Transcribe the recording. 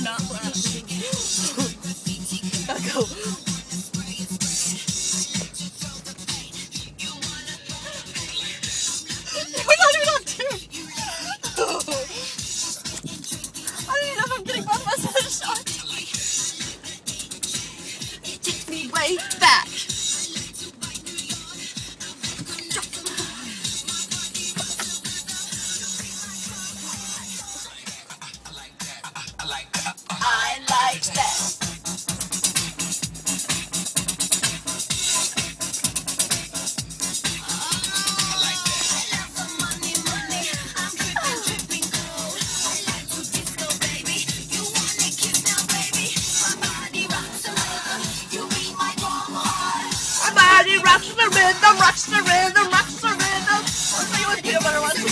not laugh. I'll go. We're not even on tune. I don't even know if I'm getting both of us in the shot. It takes me way back. I like that. My body rocks the rhythm, rocks the rhythm, rocks the rhythm. I'll tell you what peanut butter was.